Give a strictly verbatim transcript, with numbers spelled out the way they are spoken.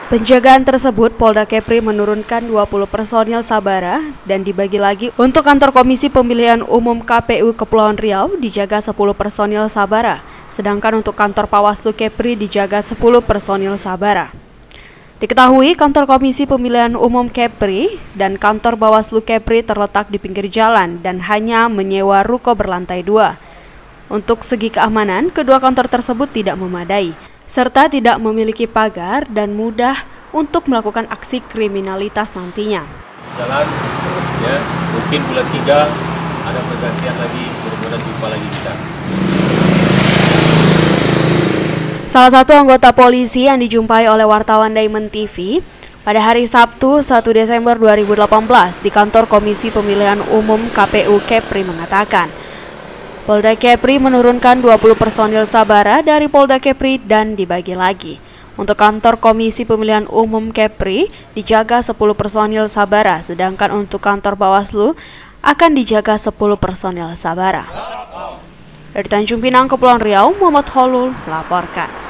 Penjagaan tersebut, Polda Kepri menurunkan dua puluh personil Sabara dan dibagi lagi untuk kantor Komisi Pemilihan Umum K P U Kepulauan Riau dijaga sepuluh personil Sabara, sedangkan untuk kantor Bawaslu Kepri dijaga sepuluh personil Sabara. Diketahui kantor Komisi Pemilihan Umum Kepri dan kantor Bawaslu Kepri terletak di pinggir jalan dan hanya menyewa ruko berlantai dua. Untuk segi keamanan, kedua kantor tersebut tidak memadai, serta tidak memiliki pagar dan mudah untuk melakukan aksi kriminalitas nantinya. Jalan, ya, mungkin bulan tiga ada pergantian lagi, mudah-mudahan jumpa lagi kita. Salah satu anggota polisi yang dijumpai oleh wartawan Diamond T V pada hari Sabtu satu Desember dua ribu delapan belas di kantor Komisi Pemilihan Umum K P U Kepri mengatakan, Polda Kepri menurunkan dua puluh personil Sabara dari Polda Kepri dan dibagi lagi. Untuk kantor Komisi Pemilihan Umum Kepri dijaga sepuluh personil Sabara, sedangkan untuk kantor Bawaslu akan dijaga sepuluh personil Sabara. Dari Tanjung Pinang, Kepulauan Riau, Muhammad Holul melaporkan.